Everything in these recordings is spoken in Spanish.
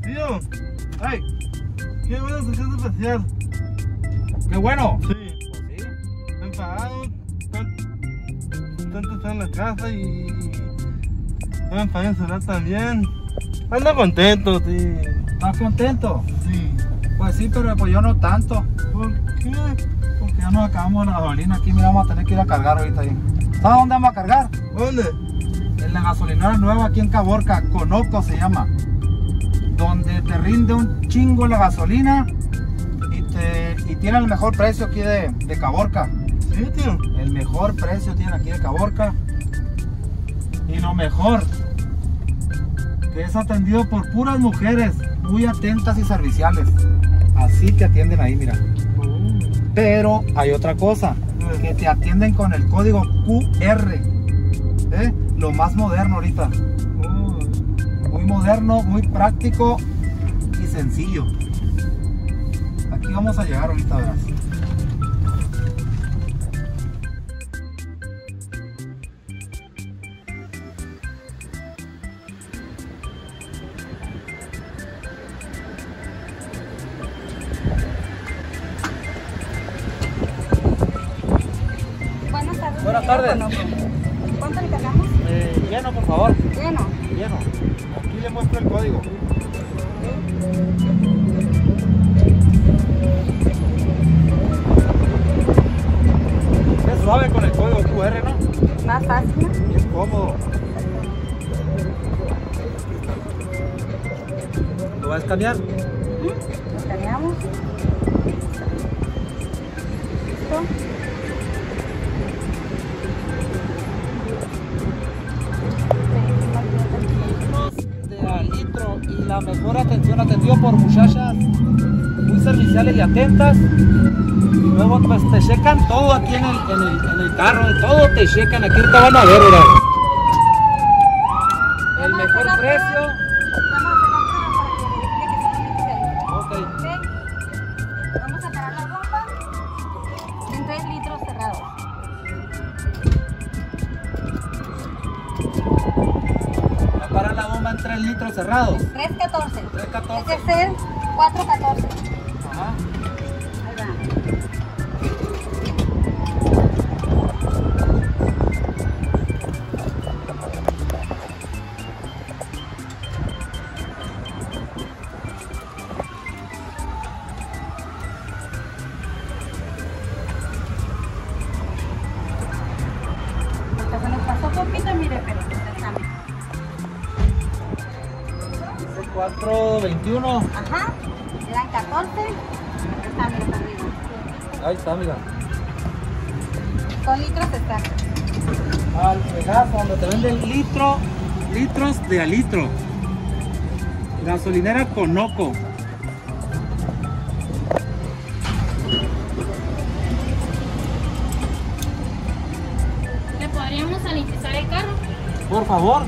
Tío, ay, qué buena sesión especial. ¡Qué bueno! Sí, Pues sí. enfadado, tanto está en la casa y me enfadé en celular también. Ando contento, sí. ¿Estás contento? Sí. Pues sí, pero pues yo no tanto. ¿Por qué? Porque ya nos acabamos la gasolina aquí. Mira, vamos a tener que ir a cargar ahorita ahí. ¿Sabes dónde vamos a cargar? ¿Dónde? En la gasolinera nueva aquí en Caborca, Conoco se llama. Donde te rinde un chingo la gasolina y tiene el mejor precio aquí de Caborca. Sí, tío. El mejor precio tiene aquí de Caborca. Y lo mejor, que es atendido por puras mujeres muy atentas y serviciales. Así te atienden ahí, mira. Pero hay otra cosa, que te atienden con el código QR. Lo más moderno ahorita. Muy moderno, muy práctico y sencillo. Aquí vamos a llegar ahorita, verás. Buenas tardes. Buenas tardes. ¿Cuánto le cargamos? Lleno, por favor. Lleno. Lleno. Aquí le muestro el código. Es suave con el código QR, ¿no? Más fácil, ¿no? Y es cómodo. ¿Lo vas a escanear? Escaneamos. ¿Listo? De al litro y la mejor atención atendido por muchachas muy serviciales y atentas. Y luego pues te checan todo aquí en el carro, todo te checan, aquí te van a ver, mira. El mejor precio. Vamos a hacer la prueba para que verifique que se Ok. ¿Ok? Vamos a parar la bomba en 3 litros cerrados. Va a parar la bomba en 3 litros cerrados. 3.14. 3.14. Es de ser 4.14. Ajá. Ahí va. Hasta se nos pasó poquito, mire, pero estamos. 4.21. Ajá. Eran 14. Está, mira, está arriba. Ahí está, mira. Con litros exactos. Al pedazo donde te venden litros de a litro. Gasolinera Conoco. ¿Le podríamos sanitizar el carro? Por favor.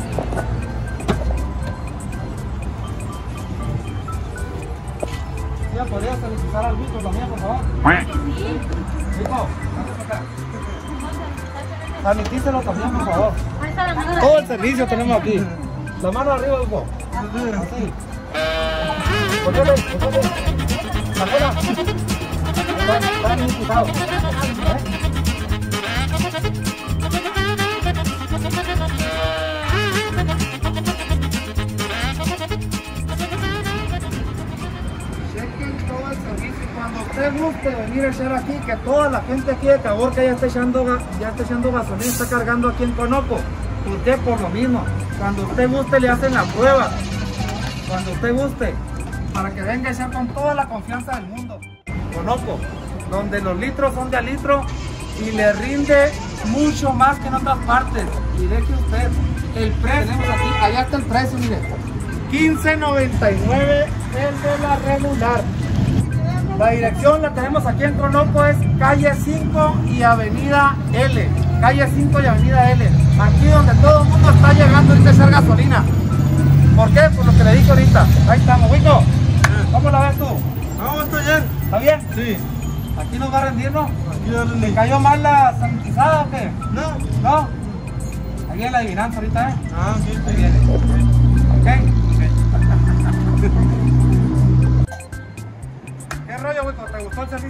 ¿Sí podría sanitizar al Vico también, por favor? Sí. Vico, vamos acá. Sanitícelo también, por favor. Ahí está la mano. Todo el servicio tenemos aquí. La mano arriba, Vico. Así. Ponele. Sacuela. Está sanitizado. Chequen todo el servicio. Cuando usted guste venir a echar aquí, que toda la gente aquí de Caborca ya está echando gasolina, está cargando aquí en Conoco. ¿Por qué? Por lo mismo. Cuando usted guste le hacen la prueba. Cuando usted guste. Para que venga a echar con toda la confianza del mundo. Conoco, donde los litros son de a litro y le rinde mucho más que en otras partes. Y deje usted el precio. Tenemos aquí, allá está el precio, mire. $15.99 el de la regular. La dirección la tenemos aquí en Conoco, es calle 5 y avenida L. Calle 5 y avenida L. Aquí donde todo el mundo está llegando a echar gasolina. ¿Por qué? Por lo que le dije ahorita. Ahí estamos, Wico. ¿Cómo la ves tú? No, estoy bien. ¿Está bien? Sí. ¿Aquí nos va a rendir, no? Aquí dale. ¿Le cayó mal la sanitizada o qué? No. ¿No? Ahí viene la adivinanza ahorita, ¿eh? Ah, sí, Ahí viene. ¿Ok?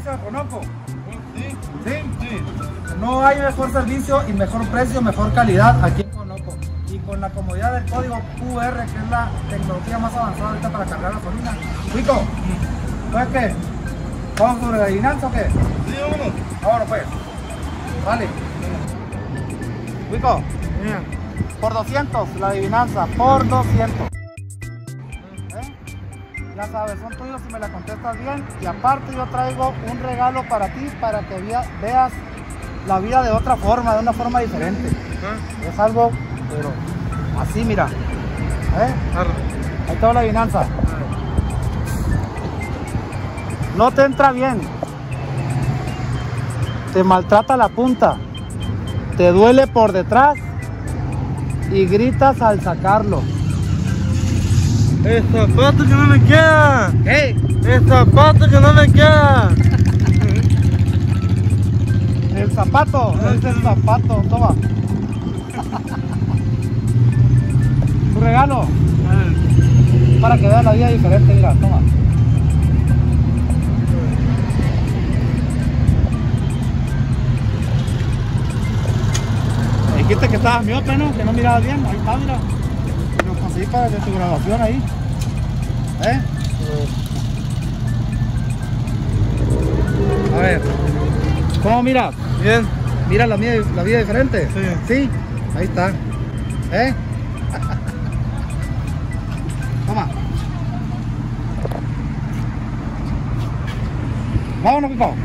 servicio de Conoco? Sí. ¿Sí? Sí. No hay mejor servicio y mejor precio, mejor calidad aquí en Conoco. Y con la comodidad del código QR, que es la tecnología más avanzada ahorita para cargar gasolina. Rico, ¿pues qué? ¿Vamos sobre la adivinanza o qué? Sí, vámonos. Ahora pues. Vale. Rico, Mira. por 200, la adivinanza, por 200. Ya sabes, son tuyos si me la contestas bien. Y aparte yo traigo un regalo para ti, para que veas la vida de otra forma, de una forma diferente. Ah, Es algo, pero así mira. arre. Ahí está la adivinanza. No te entra bien. Te maltrata la punta. Te duele por detrás. Y gritas al sacarlo. El zapato que no me queda. ¿Qué? El zapato que no me queda. El zapato. Es el zapato. Toma. Tu regalo. Para que veas la vida diferente, mira, toma. Me dijiste que estabas miope, ¿no? Que no mirabas bien. Ahí está, mira. Lo conseguí para de tu grabación ahí. A ver. ¿Cómo miras? Bien. Mira la vida diferente. Sí. Sí. Ahí está. Toma. Vámonos, Pico.